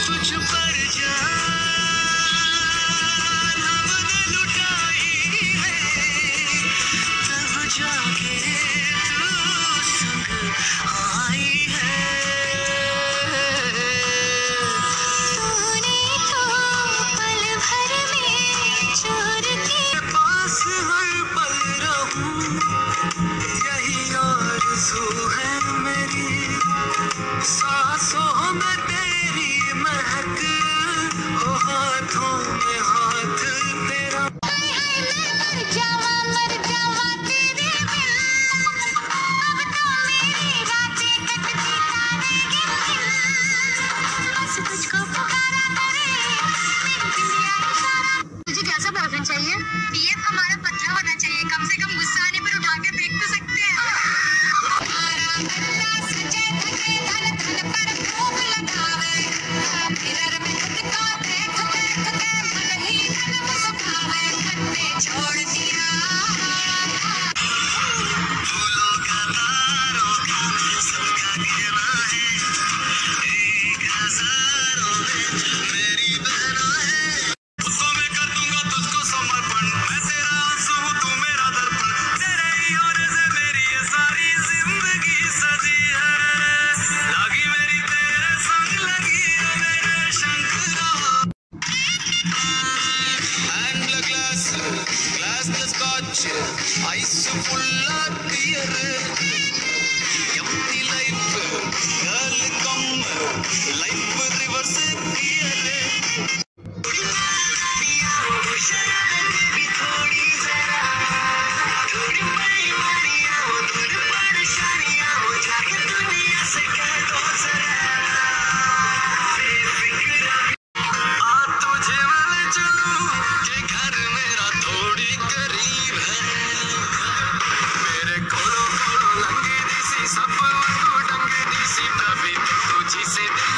तुझ पर जान हमने लुटाई है, तब जाके तू संग आई है। तूने तो पल भर में चोर के पास हर पल रहूं, यही आरज़ू है मेरी। सांसों में तेरी महक हो, हाथों में हाथ तेरा। मर जावा तेरे बिन, अब तो मेरी रातें कटती तारे गिन गिन। बस तुझको पुकारा करे मेरी बिंदिया इशारा। तुझे कैसा बॉयफ्रेंड चाहिए? पीएफ हमारा पतला होना चाहिए, कम से कम गुस्सा आने पर उठा के देख तो सकते हैं। सजे धजे धन धन पर खूब लगावे, मिरर में खुद को देख देख के मन ही तन मुस्कावे। खन्ने छोड़ दिया फूलों का तारों का सबका कहना है, एक हजारों में मेरी बहना है। तो मैं कर दूंगा तुझको समर्पण, मैं तेरा आंसू हूँ तू मेरा दर्पण, तेरे ही होने से मेरी ये सारी जिंदगी सजी है। लागी मेरी तेरे संग लगी है मेरे Shankara. And a glass the scotch, ice full of beer. Empty life, girl come, life reverse gear. थोड़ी जरा थोड़ी बेईमानियां हो, दूर परेशानियां हो, जाके दुनिया से कह दो जरा बेफिक्र। आ तुझे मैं चलूं के घर मेरा थोड़ी करीब है, मेरे कोलो कोलो लंगी दिसी सब वांगू डंगी दिसी, तभी तो तुझी से दिल।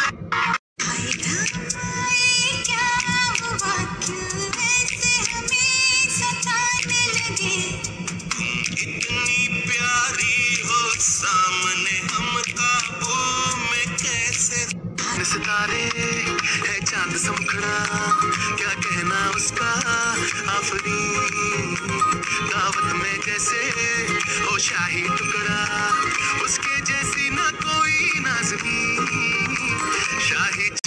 क्या हुआ क्यों ऐसे हमें सताने लगे? इतनी प्यारी हो सामने हम काबू में कैसे? सितारे है चांद समखड़ा, क्या कहना उसका आफरी। दावत में जैसे हो शाही टुकड़ा, उसके जैसी ना कोई नाज़नीं। शाही